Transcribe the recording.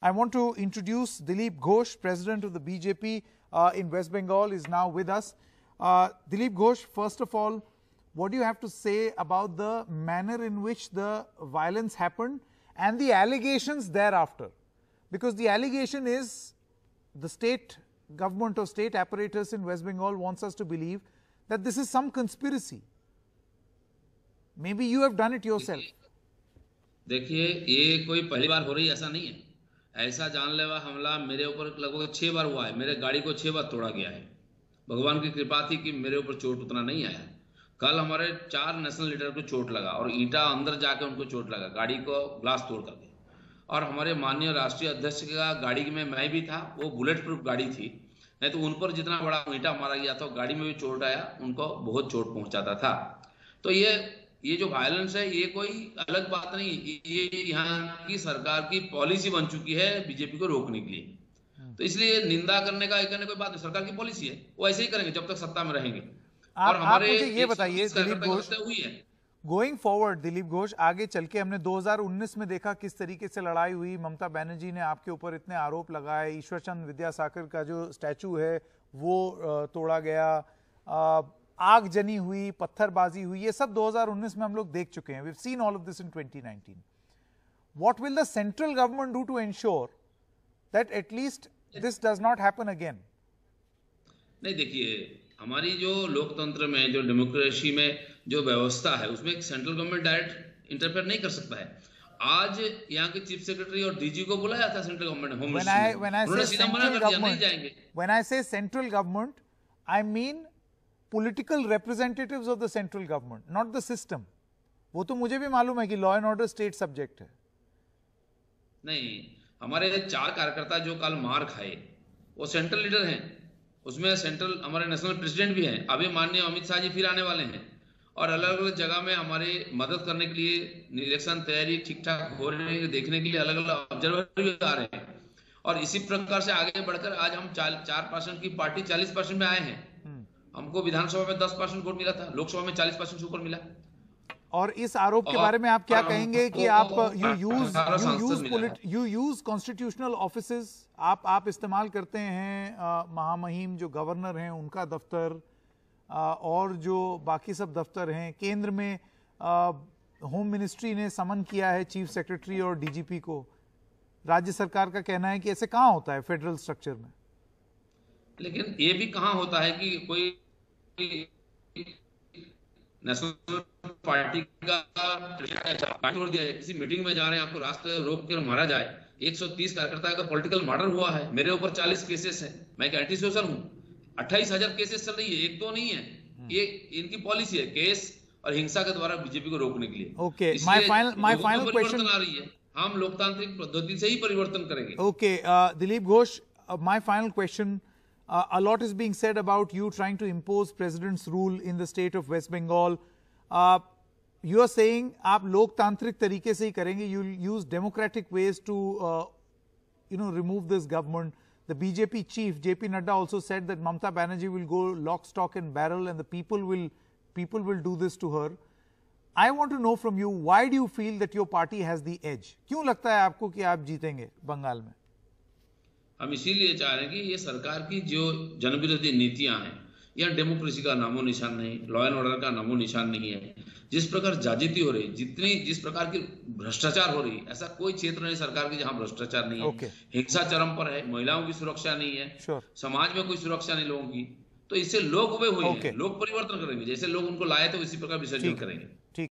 I want to introduce Dileep Ghosh, President of the BJP in West Bengal, is now with us. Dileep Ghosh, first of all, what do you have to say about the manner in which the violence happened and the allegations thereafter? Because the allegation is the state government or state apparatus in West Bengal wants us to believe that this is some conspiracy. Maybe you have done it yourself. देखिए, ये कोई पहली बार हो रही है ऐसा नहीं है। ऐसा जानलेवा हमला मेरे ऊपर लगभग 6 बार हुआ है। मेरे गाड़ी को 6 बार तोड़ा गया है। भगवान की कृपा थी कि मेरे ऊपर चोट उतना नहीं आया। कल हमारे 4 नेशनल लीडर को चोट लगा और ईंटा अंदर जाकर उनको चोट लगा, गाड़ी को ग्लास तोड़ करके। और हमारे माननीय राष्ट्रीय अध्यक्ष का गाड़ी में मैं भी था, वो बुलेट प्रूफ गाड़ी थी, नहीं तो उन पर जितना बड़ा ईंटा मारा गया था गाड़ी में भी चोट आया, उनको बहुत चोट पहुंचाता था। तो ये जो वायलेंस है ये कोई अलग बात नहीं, ये यहाँ की सरकार की पॉलिसी बन चुकी है बीजेपी को रोकने के लिए। तो इसलिए निंदा करने का कोई बात नहीं, सरकार की पॉलिसी है, वो ऐसे ही करेंगे जब तक सत्ता में रहेंगे। और हमारे ये बताइए दिलीप घोष, गोइंग फॉरवर्ड दिलीप घोष, आगे चल के हमने 2019 में देखा किस तरीके से लड़ाई हुई, ममता बनर्जी ने आपके ऊपर इतने आरोप लगाए, ईश्वर चंद्र विद्यासागर का जो स्टैचू है वो तोड़ा गया, आग जनी हुई, पत्थरबाजी हुई, ये सब 2019 में हम लोग देख चुके हैं। We have seen all of this in 2019. What will the central government do to ensure that at least this does not happen again? नहीं, देखिए, हमारी जो लोकतंत्र में, जो डेमोक्रेसी में जो व्यवस्था है, उसमें सेंट्रल गवर्नमेंट डायरेक्ट इंटरफेयर नहीं कर सकता है। आज यहाँ के चीफ सेक्रेटरी और डीजी को बुलाया था सेंट्रल गवर्नमेंट ने, होम मिनिस्ट्री, उन्होंने सीधा मना कर दिया, नहीं जाएंगे। When I say central government, I mean political representatives of the central government, not the system. वो तो मुझे भी मालूम है कि law and order state subject है। नहीं, हमारे 4 कार्यकर्ता जो कल मार खाए वो सेंट्रल लीडर हैं, उसमें सेंट्रल हमारे नेशनल प्रेसिडेंट भी हैं। अभी माननीय अमित शाह जी फिर आने वाले हैं और अलग अलग जगह में हमारे मदद करने के लिए इलेक्शन तैयारी ठीक ठाक हो रही है देखने के लिए अलग अलग ऑब्जर्वर भी आ रहे हैं। और इसी प्रकार से आगे बढ़कर आज हम 4% की पार्टी 40% में आए हैं। हमको विधानसभा में 10% वोट मिला था, लोकसभा में 40% से ऊपर मिला। और इस आरोप के बारे में आप क्या कहेंगे कि आप यू यूज कॉन्स्टिट्यूशनल ऑफिसेज, आप इस्तेमाल करते हैं महामहिम जो गवर्नर हैं उनका दफ्तर और जो बाकी सब दफ्तर हैं, केंद्र में होम मिनिस्ट्री ने समन किया है चीफ सेक्रेटरी और डीजीपी को। राज्य सरकार का कहना है कि ऐसे कहाँ होता है फेडरल स्ट्रक्चर में। लेकिन ये भी कहाँ होता है कि कोई नेशनल पार्टी का छोड़ दिया है, किसी मीटिंग में जा रहे हैं, आपको रास्ते रोक कर मारा जाए। 130 कार्यकर्ता का पॉलिटिकल मर्डर हुआ है, मेरे ऊपर 40 केसेस हैं, मैं एक एंटी सोशल हूँ। 28,000 केसेस चल रही है, एक तो नहीं है, ये इनकी पॉलिसी है केस और हिंसा के द्वारा बीजेपी को रोकने के लिए। ओके, माय फाइनल क्वेश्चन आ रही है, हम लोकतांत्रिक पद्धति से ही परिवर्तन करेंगे। Okay, Dilip Ghosh, my final question, a lot is being said about you trying to impose president's rule in the state of West Bengal. You are saying आप लोकतांत्रिक तरीके से ही करेंगे, you will use democratic ways to remove this government. The BJP chief JP Nadda also said that Mamata Banerjee will go lock, stock and barrel and the people will do this to her. I want to know from you, why do you feel that your party has the edge? क्यों लगता है आपको कि आप जीतेंगे बंगाल में? हम इसीलिए चाह रहे हैं कि ये सरकार की जो जनविरोधी नीतियां हैं, यह डेमोक्रेसी का नामो निशान नहीं, लॉ एंड ऑर्डर का नामो निशान नहीं है। जिस प्रकार जाजिती हो रही, जिस प्रकार की भ्रष्टाचार हो रही, ऐसा कोई क्षेत्र नहीं सरकार की जहां भ्रष्टाचार नहीं है। हिंसा चरम पर है, महिलाओं की सुरक्षा नहीं है, समाज में कोई सुरक्षा नहीं लोगों की। तो इससे लोग उबे हुए हैं, लोग परिवर्तन करेंगे, जैसे लोग उनको लाए थे उसी प्रकार विसर्जन करेंगे।